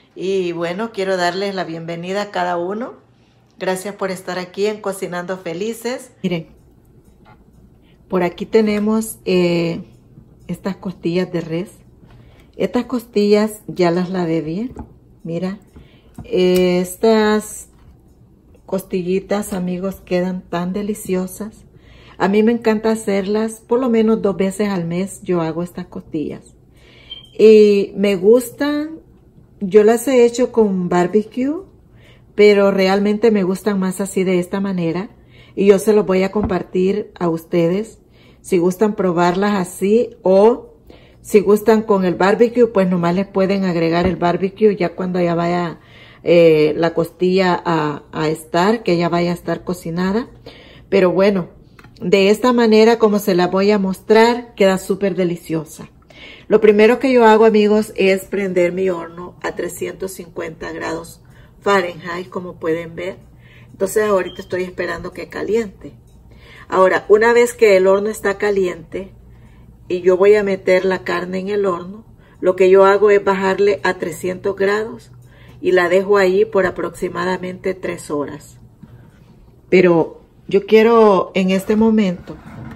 Y bueno, quiero darles la bienvenida a cada uno. Gracias por estar aquí en Cocinando Felices. Miren, por aquí tenemos estas costillas de res. Estas costillas ya las lavé bien. Mira, estas costillitas, amigos, quedan tan deliciosas. A mí me encanta hacerlas por lo menos 2 veces al mes. Yo hago estas costillas y me gustan. Yo las he hecho con barbecue, pero realmente me gustan más así, de esta manera, y yo se los voy a compartir a ustedes si gustan probarlas así, o si gustan con el barbecue, pues nomás les pueden agregar el barbecue ya cuando ya vaya la costilla a estar, que ya vaya a estar cocinada. Pero bueno, de esta manera como se la voy a mostrar, queda súper deliciosa. Lo primero que yo hago, amigos, es prender mi horno a 350 grados Fahrenheit, como pueden ver. Entonces ahorita estoy esperando que caliente. Ahora, una vez que el horno está caliente y yo voy a meter la carne en el horno, lo que yo hago es bajarle a 300 grados y la dejo ahí por aproximadamente 3 horas. Pero yo quiero en este momento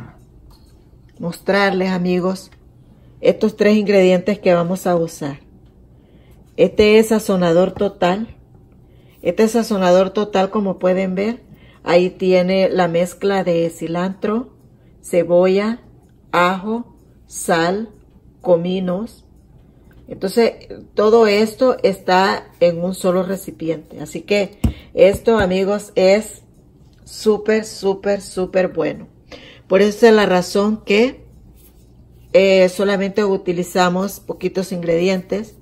mostrarles, amigos, estos 3 ingredientes que vamos a usar. Este es sazonador total. Este sazonador total, como pueden ver, ahí tiene la mezcla de cilantro, cebolla, ajo, sal, cominos. Entonces, todo esto está en un solo recipiente. Así que esto, amigos, es súper, súper, súper bueno. Por eso es la razón que solamente utilizamos poquitos ingredientes.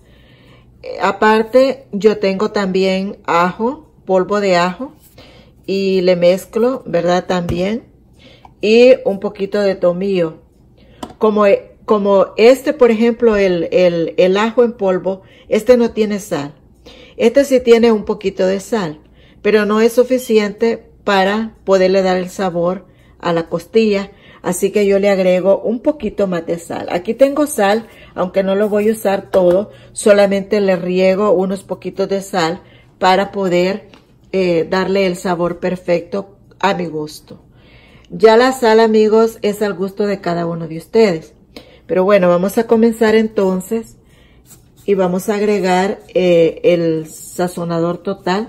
Aparte, yo tengo también ajo, polvo de ajo, y le mezclo, ¿verdad? También. Y un poquito de tomillo. Como este, por ejemplo, el ajo en polvo, este no tiene sal. Este sí tiene un poquito de sal, pero no es suficiente para poderle dar el sabor a la costilla. Así que yo le agrego un poquito más de sal. Aquí tengo sal, aunque no lo voy a usar todo, solamente le riego unos poquitos de sal para poder darle el sabor perfecto a mi gusto. Ya la sal, amigos, es al gusto de cada uno de ustedes. Pero bueno, vamos a comenzar entonces y vamos a agregar el sazonador total.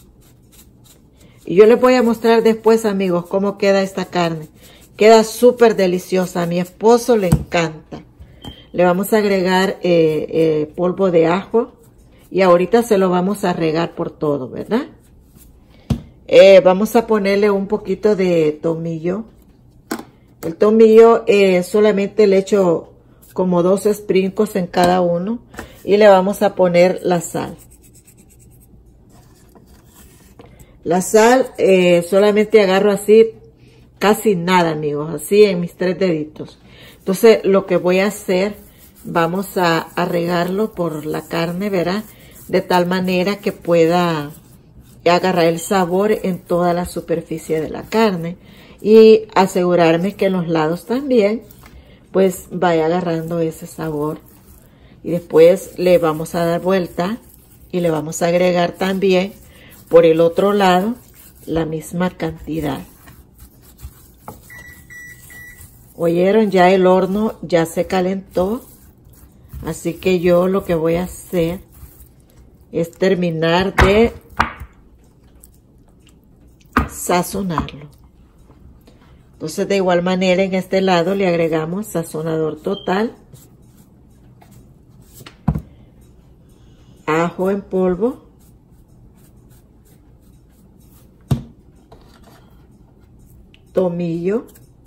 Y yo les voy a mostrar después, amigos, cómo queda esta carne. Queda súper deliciosa. A mi esposo le encanta. Le vamos a agregar polvo de ajo. Y ahorita se lo vamos a regar por todo, ¿verdad? Vamos a ponerle un poquito de tomillo. El tomillo solamente le echo como 2 sprinkles en cada uno. Y le vamos a poner la sal. La sal solamente agarro así, casi nada, amigos, así en mis 3 deditos. Entonces lo que voy a hacer, vamos a regarlo por la carne, ¿verdad? De tal manera que pueda agarrar el sabor en toda la superficie de la carne. Y asegurarme que en los lados también, pues vaya agarrando ese sabor. Y después le vamos a dar vuelta y le vamos a agregar también por el otro lado la misma cantidad. Oyeron, ya el horno ya se calentó, así que yo lo que voy a hacer es terminar de sazonarlo. Entonces, de igual manera, en este lado le agregamos sazonador total, ajo en polvo, tomillo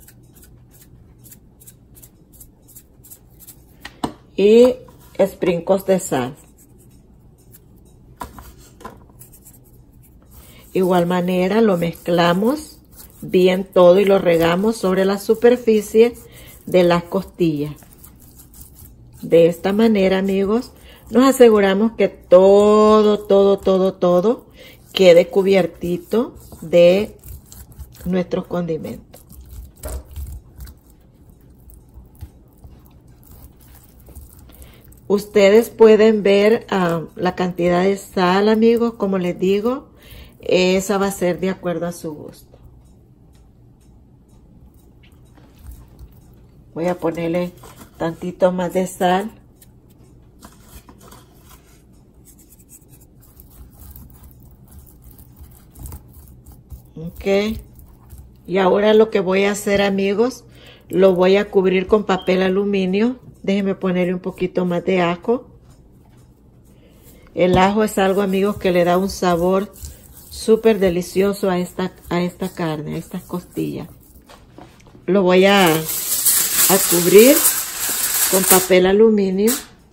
y sprinkles de sal. Igual manera lo mezclamos bien todo y lo regamos sobre la superficie de las costillas. De esta manera, amigos, nos aseguramos que todo quede cubiertito de nuestros condimentos. Ustedes pueden ver la cantidad de sal, amigos, como les digo, esa va a ser de acuerdo a su gusto. Voy a ponerle tantito más de sal. Ok. Y ahora lo que voy a hacer, amigos, lo voy a cubrir con papel aluminio. Déjenme ponerle un poquito más de ajo. El ajo es algo, amigos, que le da un sabor súper delicioso a esta carne, a estas costillas. Lo voy a cubrir con papel aluminio.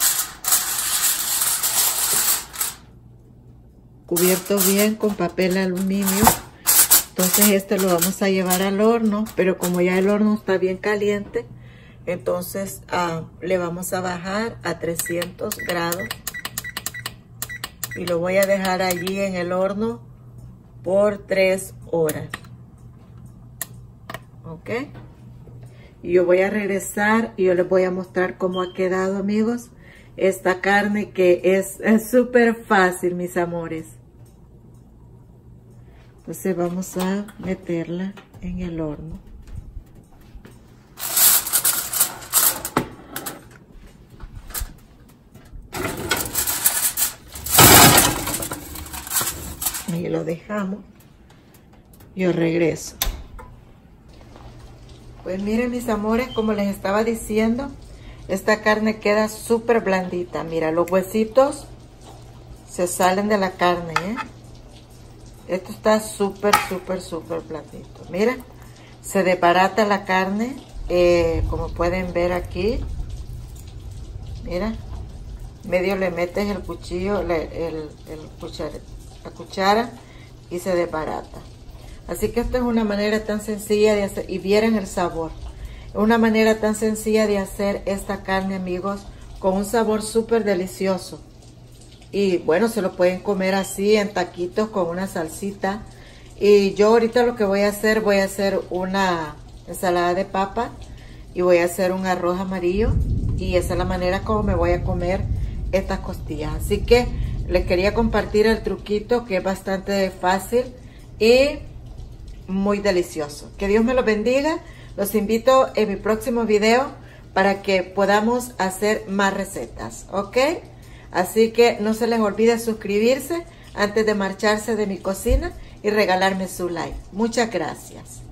Cubierto bien con papel aluminio. Entonces este lo vamos a llevar al horno, pero como ya el horno está bien caliente, entonces le vamos a bajar a 300 grados y lo voy a dejar allí en el horno por 3 horas. Ok. Y yo voy a regresar y yo les voy a mostrar cómo ha quedado, amigos, esta carne que es súper fácil, mis amores. Entonces vamos a meterla en el horno. Ahí lo dejamos. Yo regreso. Pues miren, mis amores, como les estaba diciendo, esta carne queda súper blandita. Mira, los huesitos se salen de la carne, ¿eh? Esto está súper blandito. Mira, se desbarata la carne, como pueden ver aquí. Mira, medio le metes el cuchillo, la cuchara y se desbarata. Así que esta es una manera tan sencilla de hacer, y vieran el sabor. Es una manera tan sencilla de hacer esta carne, amigos, con un sabor súper delicioso. Y bueno, se lo pueden comer así en taquitos con una salsita. Y yo ahorita lo que voy a hacer una ensalada de papa y voy a hacer un arroz amarillo. Y esa es la manera como me voy a comer estas costillas. Así que les quería compartir el truquito, que es bastante fácil y muy delicioso. Que Dios me los bendiga. Los invito en mi próximo video para que podamos hacer más recetas, ¿ok? Así que no se les olvide suscribirse antes de marcharse de mi cocina y regalarme su like. Muchas gracias.